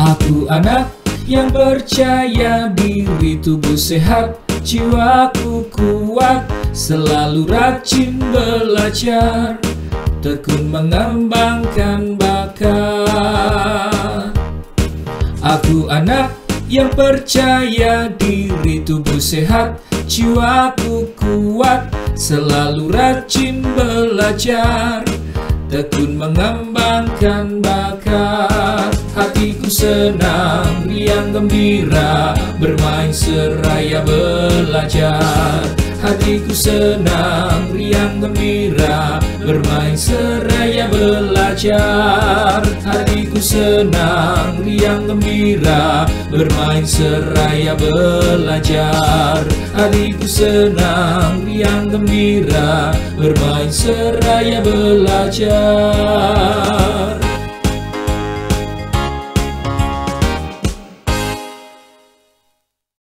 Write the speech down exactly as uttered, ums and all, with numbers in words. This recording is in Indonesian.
Aku anak yang percaya diri, tubuh sehat, jiwaku kuat, selalu rajin belajar, tekun mengembangkan bakat. Aku anak yang percaya diri, tubuh sehat, jiwaku kuat, selalu rajin belajar, tekun mengembangkan bakat. Hatiku senang, riang gembira, bermain seraya belajar. Hatiku senang, riang gembira, bermain seraya belajar. Hatiku senang, riang gembira, bermain seraya belajar. Hatiku senang, riang gembira, bermain seraya belajar.